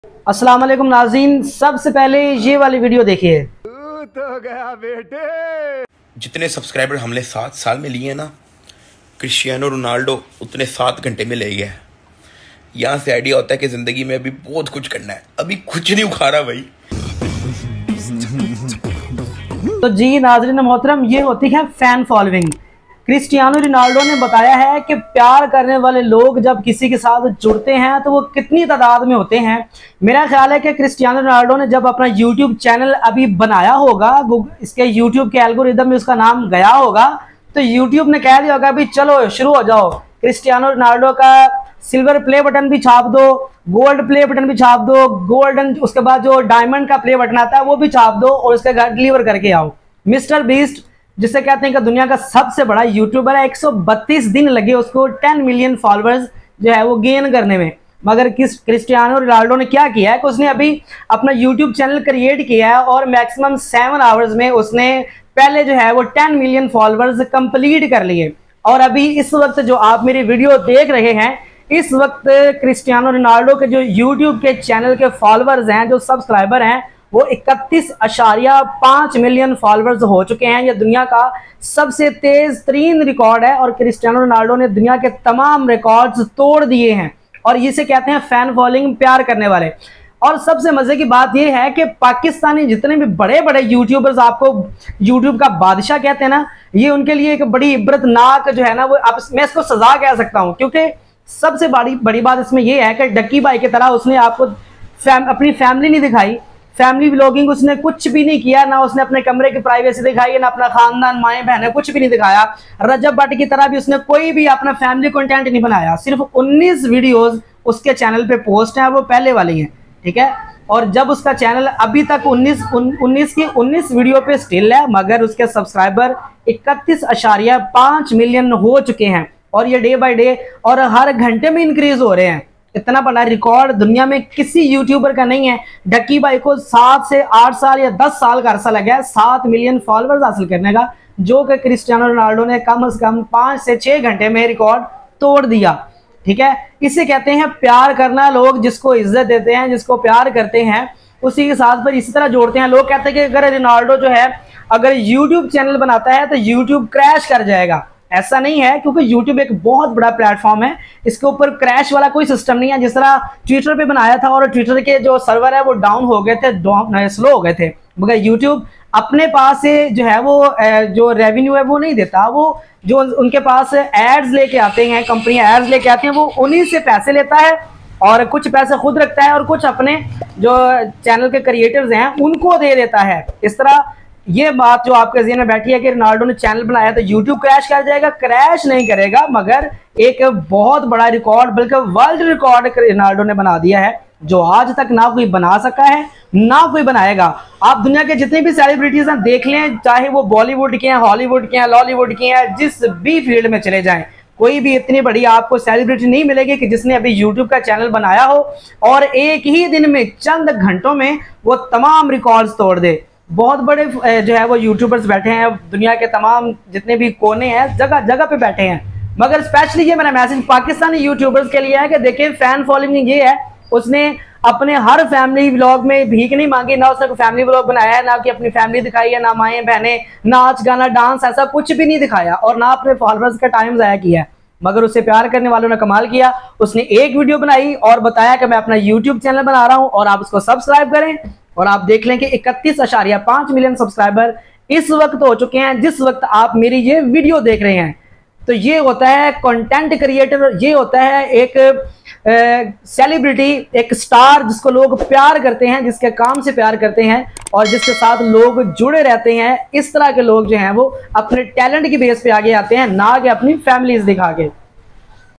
अस्सलाम वालेकुम नाज़रीन, सबसे पहले ये वाली वीडियो देखिए। तो गया बेटे। जितने सब्सक्राइबर हमने 7 साल में लिए ना, क्रिस्टियानो रोनाल्डो उतने 7 घंटे में ले गया है। यहाँ से आइडिया होता है कि जिंदगी में अभी बहुत कुछ करना है, अभी कुछ नहीं उखाड़ा भाई। तो जी नाज़रीन मोहतरम, ये होती है फैन फॉलोइंग। क्रिस्टियानो रोनाल्डो ने बताया है कि प्यार करने वाले लोग जब किसी के साथ जुड़ते हैं तो वो कितनी तादाद में होते हैं। मेरा ख्याल है कि क्रिस्टियानो रोनाल्डो ने जब अपना यूट्यूब चैनल अभी बनाया होगा, इसके यूट्यूब के एल्गोरिदम में उसका नाम गया होगा, तो यूट्यूब ने कह दिया होगा अभी चलो शुरू हो जाओ, क्रिस्टियानो रोनाल्डो का सिल्वर प्ले बटन भी छाप दो, गोल्ड प्ले बटन भी छाप दो, गोल्डन उसके बाद जो डायमंड का प्ले बटन आता है वो भी छाप दो और उसके घर डिलीवर करके आओ। मिस्टर बीस्ट, जिसे कहते हैं कि दुनिया का सबसे बड़ा यूट्यूबर है, 132 दिन लगे उसको 10 मिलियन फॉलोअर्स जो है वो गेन करने में। मगर क्रिस्टियानो रोनाल्डो ने क्या किया है कि उसने अभी अपना यूट्यूब चैनल क्रिएट किया है और मैक्सिमम 7 आवर्स में उसने पहले जो है वो 10 मिलियन फॉलोअर्स कंप्लीट कर लिए। और अभी इस वक्त जो आप मेरी वीडियो देख रहे हैं, इस वक्त क्रिस्टियानो रोनाल्डो के जो यूट्यूब के चैनल के फॉलोअर्स हैं, जो सब्सक्राइबर हैं, वो 31.5 मिलियन फॉलोअर्स हो चुके हैं। ये दुनिया का सबसे तेज तरीन रिकॉर्ड है और क्रिस्टियानो रोनाल्डो ने दुनिया के तमाम रिकॉर्ड्स तोड़ दिए हैं। और इसे कहते हैं फैन फॉलोइंग, प्यार करने वाले। और सबसे मजे की बात यह है कि पाकिस्तानी जितने भी बड़े बड़े यूट्यूबर्स आपको यूट्यूब का बादशाह कहते हैं ना, ये उनके लिए एक बड़ी इबरतनाक जो है ना वो मैं इसको सजा कह सकता हूँ। क्योंकि सबसे बड़ी बात इसमें यह है कि डक्की भाई की तरह उसने आपको अपनी फैमिली नहीं दिखाई, फैमिली व्लॉगिंग उसने कुछ भी नहीं किया, ना उसने अपने कमरे की प्राइवेसी दिखाई, ना अपना खानदान माएँ बहनें कुछ भी नहीं दिखाया। रजब भट्ट की तरह भी उसने कोई भी अपना फैमिली कंटेंट नहीं बनाया। सिर्फ 19 वीडियोस उसके चैनल पे पोस्ट हैं और वो पहले वाली हैं, ठीक है। और जब उसका चैनल अभी तक 19 वीडियो पे स्टिल है, मगर उसके सब्सक्राइबर 31.5 मिलियन हो चुके हैं और ये डे बाय डे और हर घंटे में इंक्रीज हो रहे हैं। इतना बड़ा रिकॉर्ड दुनिया में किसी यूट्यूबर का नहीं है। डक्की भाई को 7 से 8 साल या 10 साल का अरसा लगा है 7 मिलियन फॉलोअर्स हासिल करने का, जो कि क्रिस्टियानो रोनाल्डो ने कम से कम 5 से 6 घंटे में रिकॉर्ड तोड़ दिया, ठीक है। इसे कहते हैं प्यार करना। लोग जिसको इज्जत देते हैं, जिसको प्यार करते हैं, उसी के साथ पर इसी तरह जोड़ते हैं। लोग कहते हैं कि अगर रोनाल्डो जो है अगर यूट्यूब चैनल बनाता है तो यूट्यूब क्रैश कर जाएगा। ऐसा नहीं है, क्योंकि YouTube एक बहुत बड़ा प्लेटफॉर्म है, इसके ऊपर क्रैश वाला कोई सिस्टम नहीं है। जिस तरह ट्विटर पे बनाया था और ट्विटर के जो सर्वर है वो डाउन हो गए थे, स्लो हो गए थे, मगर YouTube अपने पास से जो है वो जो रेवेन्यू है वो नहीं देता। वो जो उनके पास एड्स लेके आते हैं, कंपनियां एड्स लेके आती हैं, वो उन्हीं से पैसे लेता है और कुछ पैसे खुद रखता है और कुछ अपने जो चैनल के क्रिएटर्स हैं उनको दे देता है। इस तरह ये बात जो आपके ज़हन में बैठी है कि रोनाल्डो ने चैनल बनाया तो यूट्यूब क्रैश कर जाएगा, क्रैश नहीं करेगा, मगर एक बहुत बड़ा रिकॉर्ड, बल्कि वर्ल्ड रिकॉर्ड रोनाल्डो ने बना दिया है, जो आज तक ना कोई बना सका है ना कोई बनाएगा। आप दुनिया के जितने भी सेलिब्रिटीज हैं देख लें, चाहे वो बॉलीवुड के हैं, हॉलीवुड के हैं, लॉलीवुड के हैं, जिस भी फील्ड में चले जाएं, कोई भी इतनी बड़ी आपको सेलिब्रिटी नहीं मिलेगी कि जिसने अभी यूट्यूब का चैनल बनाया हो और एक ही दिन में चंद घंटों में वो तमाम रिकॉर्ड्स तोड़ दे। बहुत बड़े जो है वो यूट्यूबर्स बैठे हैं, दुनिया के तमाम जितने भी कोने हैं, जगह जगह पे बैठे हैं। मगर स्पेशली ये मेरा मैसेज पाकिस्तानी यूट्यूबर्स के लिए है कि देखिए फैन फॉलोइंग ये है, उसने अपने हर फैमिली व्लॉग में भीख नहीं मांगी, ना उसने कोई फैमिली व्लॉग बनाया है, ना कि अपनी फैमिली दिखाई है, ना माएँ बहनें, नाच गाना डांस ऐसा कुछ भी नहीं दिखाया और ना अपने फॉलोअर्स का टाइम ज़ाया किया। मगर उससे प्यार करने वालों ने कमाल किया, उसने एक वीडियो बनाई और बताया कि मैं अपना यूट्यूब चैनल बना रहा हूँ और आप उसको सब्सक्राइब करें। और आप देख लें कि 31.5 मिलियन सब्सक्राइबर इस वक्त हो चुके हैं जिस वक्त आप मेरी ये वीडियो देख रहे हैं। तो ये होता है कंटेंट क्रिएटर, ये होता है एक सेलिब्रिटी, एक स्टार जिसको लोग प्यार करते हैं, जिसके काम से प्यार करते हैं और जिसके साथ लोग जुड़े रहते हैं। इस तरह के लोग जो हैं वो अपने टैलेंट की बेस पे आगे आते हैं, ना कि अपनी फैमिलीज दिखा के।